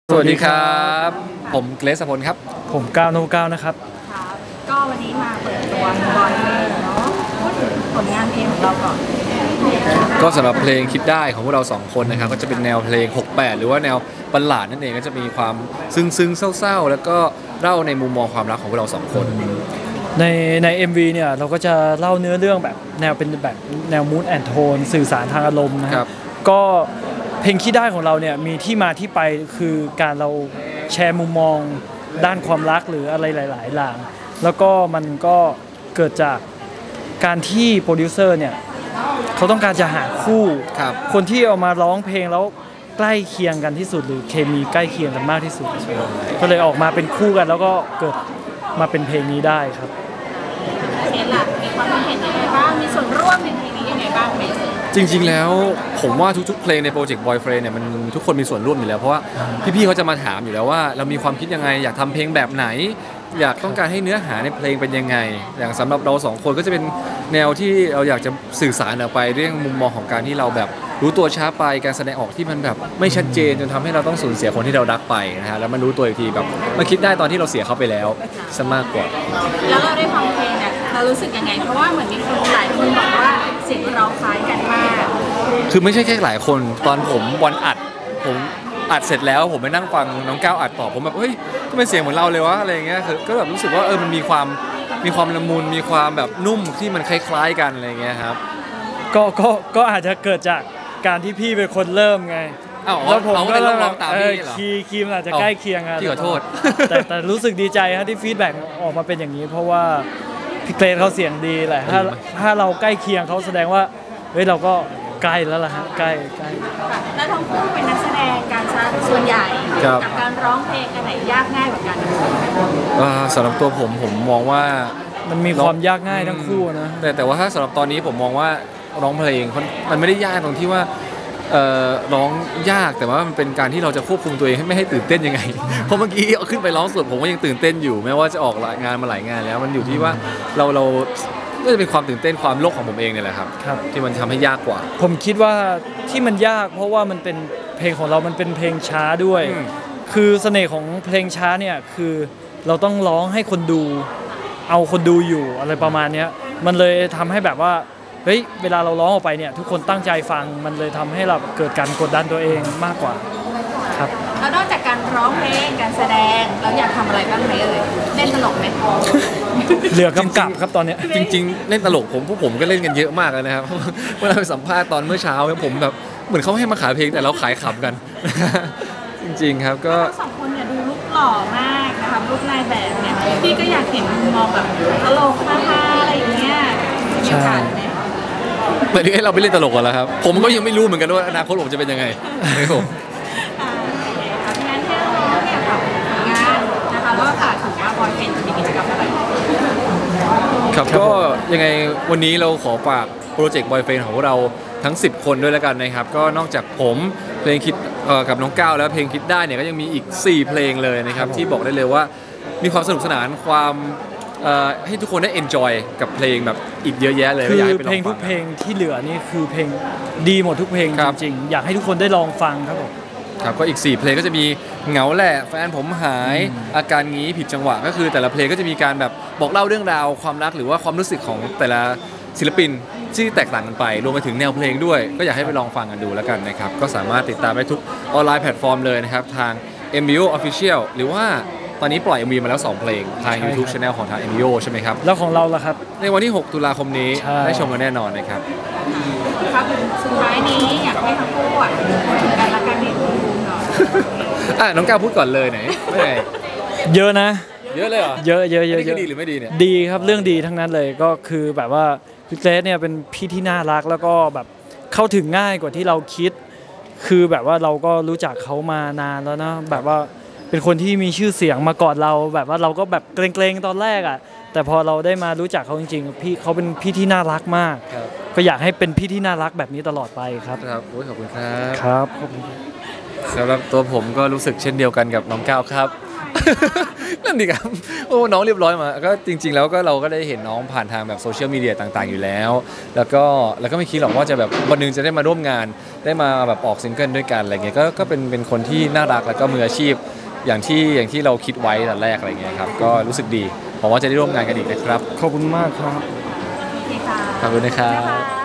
สวัสดีครับผมเกรซพลครับผมก้าวโนก้าวนะครับครับก็วันนี้มาเปิดตัวบอยเพลงเนาะพูดถึงผลงานเพลงของเราก่อนก็สำหรับเพลงคิดได้ของพวกเรา2คนนะครับก็จะเป็นแนวเพลง68หรือว่าแนวบัลลาดนั่นเองก็จะมีความซึ้งเศร้าๆแล้วก็เล่าในมุมมองความรักของพวกเรา2คนใน MV เนี่ยเราก็จะเล่าเนื้อเรื่องแบบแนวเป็นแบบแนวมูดแอนโทนสื่อสารทางอารมณ์นะครับก็เพลงคิดได้ของเราเนี่ยมีที่มาที่ไปคือการเราแชร์มุมมองด้านความรักหรืออะไรหลายๆอย่างแล้วก็มันก็เกิดจากการที่โปรดิวเซอร์เนี่ยเขาต้องการจะหาคู่คนที่เอามาร้องเพลงแล้วใกล้เคียงกันที่สุดหรือเคมีใกล้เคียงกันมากที่สุดก็เลยออกมาเป็นคู่กันแล้วก็เกิดมาเป็นเพลงนี้ได้ครับเห็นล่ะมีความเห็นยังไงบ้างมีส่วนร่วมในเพลงนี้ยังไงบ้างไหมจริงๆแล้วผมว่าทุกๆเพลงในโปรเจกต์ Boyfriend เนี่ยมันทุกคนมีส่วนร่วมอยู่แล้วเพราะว่าพี่ๆเขาจะมาถามอยู่แล้วว่าเรามีความคิดยังไงอยากทำเพลงแบบไหนอยากต้องการให้เนื้อหาในเพลงเป็นยังไงอย่างสำหรับเรา2คนก็จะเป็นแนวที่เราอยากจะสื่อสารออกไปเรื่องมุมมองของการที่เราแบบรู้ตัวช้าไปการแสดงออกที่มันแบบไม่ชัดเจนจนทำให้เราต้องสูญเสียคนที่เรารักไปนะฮะแล้วมันรู้ตัวอีกทีแบบมันคิดได้ตอนที่เราเสียเขาไปแล้วซะมากกว่าแล้วเราได้ฟังเพลงเนี่ยเรารู้สึกยังไงเพราะว่าเหมือนมีคนหลายคนบอกว่าเสียงเราคล้ายกันมากคือไม่ใช่แค่หลายคนตอนผมวันอัดเสร็จแล้วผมไปนั่งฟังน้องก้าวอัดต่อผมแบบเฮ้ยทำไมเสียงเหมือนเราเลยวะอะไรอย่างเงี้ยคือก็แบบรู้สึกว่ามันมีความละมุนมีความแบบนุ่มที่มันคล้ายๆกันอะไรอย่างเงี้ยครับก็อาจจะเกิดจากการที่พี่เป็นคนเริ่มไงแล้วผมก็ร้องตามพี่เหรอคีย์มันอาจจะใกล้เคียงกันพี่ขอโทษแต่รู้สึกดีใจครับที่ฟีดแบ็กออกมาเป็นอย่างนี้เพราะว่าพี่เกรซเขาเสียงดีแหละถ้าเราใกล้เคียงเขาแสดงว่าเฮ้ยเราก็ใกล้แล้วล่ะฮะใกล้แล้วทั้งคู่เป็นนักแสดงการส่วนใหญ่กับการร้องเพลงอันไหนยากง่ายกว่ากันสำหรับตัวผมมองว่ามันมีความยากง่ายทั้งคู่นะแต่ว่าถ้าสำหรับตอนนี้ผมมองว่าร้องเพลงมันไม่ได้ยากตรงที่ว่าร้องยากแต่ว่ามันเป็นการที่เราจะควบคุมตัวเองให้ไม่ให้ตื่นเต้นยังไงเพราะเมื่อกี้เอาขึ้นไปร้องสดผมก็ยังตื่นเต้นอยู่แม้ว่าจะออกงานมาหลายงานแล้วมันอยู่ที่ว่าเราก็จะเป็นความตื่นเต้นความโลกของผมเองเนี่ยแหละครับที่มันทำให้ยากกว่าผมคิดว่าที่มันยากเพราะว่ามันเป็นเพลงของเรามันเป็นเพลงช้าด้วยคือเสน่ห์ของเพลงช้าเนี่ยคือเราต้องร้องให้คนดูเอาคนดูอยู่อะไรประมาณนี้มันเลยทำให้แบบว่าเฮ้ยเวลาเราร้องออกไปเนี่ยทุกคนตั้งใจฟังมันเลยทำให้เราเกิดการกดดันตัวเองมากกว่าครับแล้วนอกจากการร้องเพลงการแสดงเราอยากทำอะไรบ้างไหมเล่นตลกไหมเหลือกำกับครับตอนนี้จริงๆเล่นตลกพวกผมก็เล่นกันเยอะมากเลยนะครับเวลาไปสัมภาษณ์ตอนเมื่อเช้าผมแบบเหมือนเขาให้มาขายเพลงแต่เราขายขำกันจริงๆครับก็สองคนเนี่ยดูลุคหล่อมากนะคะลุคนายแบบเนี่ยพี่ก็อยากเห็นมุมมองแบบตลกฮาๆอะไรอย่างเงี้ยมีโอกาสไหมเหมือนที่เราไปเล่นตลกกันแล้วครับผมก็ยังไม่รู้เหมือนกันว่าอนาคตผมจะเป็นยังไงครับผมงานที่เราเนี่ยค่ะงานนะคะแล้วก็ฝากถึงว่าบอยเพนจะมีกิจกรรมอะไรครับก็ยังไงวันนี้เราขอฝากโปรเจกต์บอยเฟนของพวกเราทั้ง10คนด้วยแล้วกันนะครับก็นอกจากผมเพลงคิดกับน้องก้าวแล้วเพลงคิดได้เนี่ยก็ยังมีอีก4เพลงเลยนะครับที่บอกได้เลยว่ามีความสนุกสนานความให้ทุกคนได้ enjoy กับเพลงแบบอีกเยอะแยะเลยคือเพลงทุกเพลงที่เหลือนี่คือเพลงดีหมดทุกเพลงจริงๆอยากให้ทุกคนได้ลองฟังครับผมครับก็อีก4เพลงก็จะมีเหงาแหละแฟนผมหายอาการงี้ผิดจังหวะก็คือแต่ละเพลงก็จะมีการแบบบอกเล่าเรื่องราวความรักหรือว่าความรู้สึกของแต่ละศิลปินที่แตกต่างกันไปรวมไปถึงแนวเพลงด้วยก็อยากให้ไปลองฟังกันดูแล้วกันนะครับก็สามารถติดตามได้ทุกออนไลน์แพลตฟอร์มเลยนะครับทาง MBO Official หรือว่าตอนนี้ปล่อย MV มาแล้ว2เพลงทาง YouTube Channel ของทาง MBO ใช่ไหมครับแล้วของเราล่ะครับในวันที่6ตุลาคมนี้ได้ชมกันแน่นอนนะครับครับสุดท้ายนี้อยากให้ทั้งคู่พูดถึงกันและกันนิดนึงหน่อยน้องก้าวพูดก่อนเลยไหนไม่ไงเยอะนะเยอะเลยเหรอเยอะดีหรือไม่ดีเนี่ยดีครับเรื่องดีทั้งนั้นเลยก็คือแบบว่าพี่เกรซเนี่ยเป็นพี่ที่น่ารักแล้วก็แบบเข้าถึงง่ายกว่าที่เราคิดคือแบบว่าเราก็รู้จักเขามานานแล้วนะแบบว่าเป็นคนที่มีชื่อเสียงมาก่อนเราแบบว่าเราก็แบบเกรงๆตอนแรกอ่ะแต่พอเราได้มารู้จักเขาจริงๆพี่เขาเป็นพี่ที่น่ารักมากก็อยากให้เป็นพี่ที่น่ารักแบบนี้ตลอดไปครับครับขอบคุณครับครับสำหรับตัวผมก็รู้สึกเช่นเดียวกันกับน้องก้าวครับนั่นดิครับโอ้น้องเรียบร้อยมาก็จริงๆแล้วก็เราก็ได้เห็นน้องผ่านทางแบบโซเชียลมีเดียต่างๆอยู่แล้วแล้วก็ไม่คิดหรอกว่าจะแบบวันนึงจะได้มาร่วมงานได้มาแบบออกซิงเกิลด้วยกันอะไรเงี้ยก็เป็นคนที่น่ารักแล้วก็มืออาชีพอย่างที่เราคิดไว้แต่แรกอะไรเงี้ยครับก็รู้สึกดีผมว่าจะได้ร่วมงานกันอีกนะครับขอบคุณมากครับโอเคค่ะขอบคุณนะครับนะคะ